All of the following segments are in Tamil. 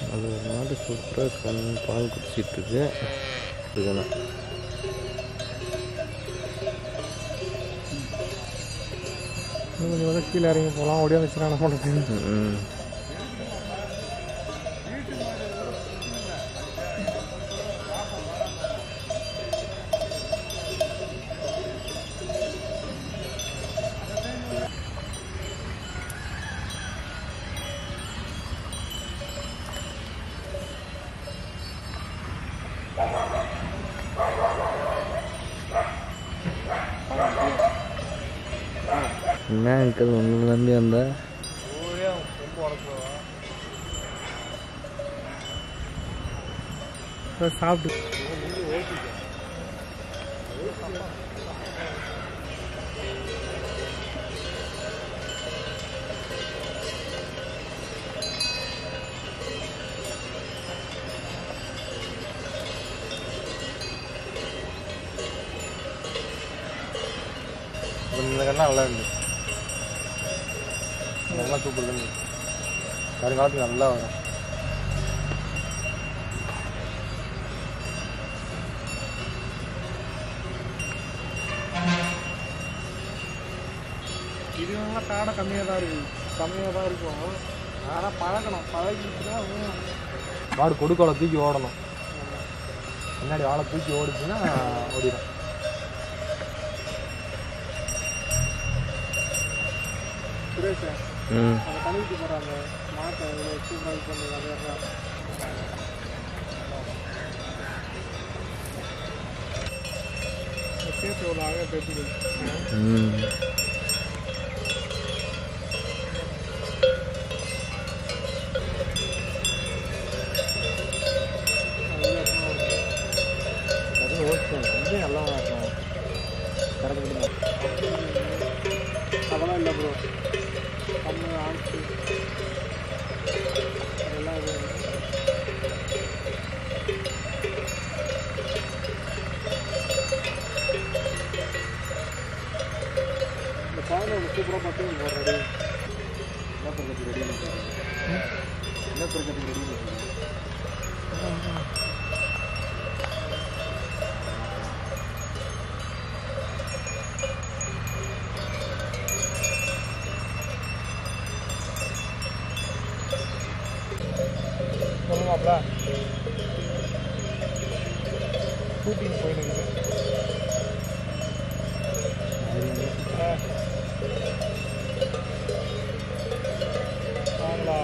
அது ஒரு மாடு சூப்பராக பால் குடிச்சிட்ருக்கு. இதுதான் இன்னும் கொஞ்சம் கீழே இறங்கி போகலாம். ஓடியா வச்சுருக்காங்க போட்டு. என்ன அங்கிள் உங்களை நம்பி வந்தா சாப்பிட்டு இந்த கண்ணா நல்லா இருந்து நல்லா சூப்பர் கண்ணு. வருங்காலத்துக்கு நல்லா வரும். இது நல்லா காடை கம்மியாக தான் இருக்கும். ஆனால் பழகணும். பழகிட்டுனா மாடு கொடுக்கோலை தூக்கி ஓடணும். முன்னாடி வாழை தூக்கி ஓடிச்சுன்னா ஓடிடும். சுரேஷ் அந்த கணிக்கு போகிறாங்க மாட்டை சூப்பராக பண்ணி அதை பேச எவ்வளோ அழகாக பேசுது. அது நல்லா இருக்கும். கரெக்டாக அதெல்லாம் இல்லை ப்ரோ. கம்மி ஆச்சு அதெல்லாம் இது இந்த குழந்தை ஒரு சூப்பராக பார்த்து ரெடி என்ன பிறகு ரெடி என்ன பிறகு ரெடி சொல்லுவாப்ல. ஷூட்டிங் போயிருக்கு. ஆங்களா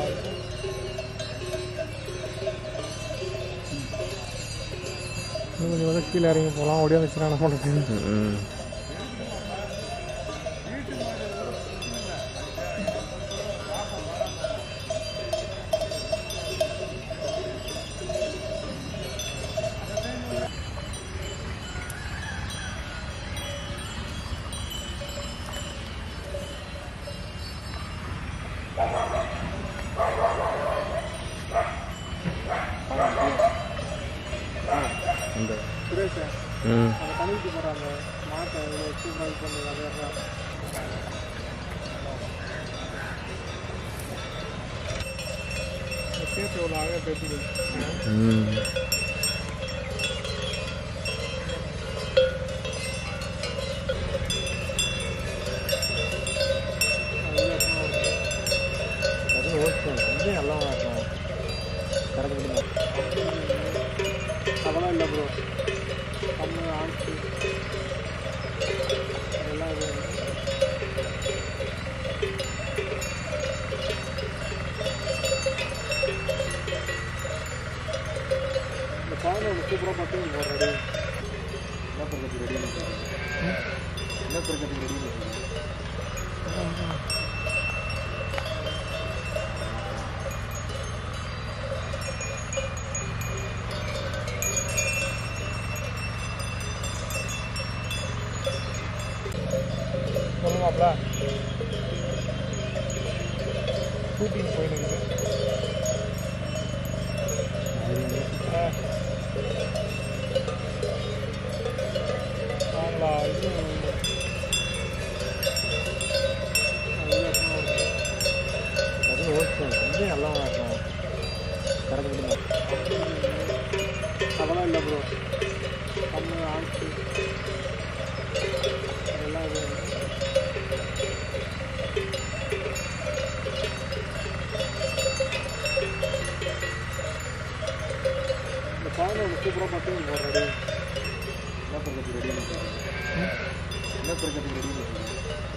இன்னும் கொஞ்சம் கீழே இறங்கி போகலாம். ஓடியா வச்சுருக்காங்க போட்டு. சுரேஷ் அந்த கணிக்கு போகிறாங்க மாட்டை சூப்பராக பண்ணி அதை பேச எவ்வளோ அழகாக பேசுது. அது ஓகே. இது நல்லா இருக்கும். கரெக்டாக அதெல்லாம் இல்லை ப்ரோ. கம்மி ஆச்சு அதெல்லாம் இது இந்த குழந்தை ஒரு சூப்பராக பார்த்து ரெடி என்ன பிறகு ரெடி என்ன பிறகு ரெடி சொல்லுவாப்ல. ஷூட்டிங் போயிருக்கு. ஆங்களா இது அது ஓகே. இது நல்லா இருக்கும். கரெக்டாக அதெல்லாம் இல்லை ப்ரோ. கம்மு ஆச்சு அதெல்லாம் இது இந்த காயின் ஒன்று சூப்பராக பார்த்து ஒரு ரெடி என்ன பிரகதி ரெடி என்ன பிரகதி ரெடி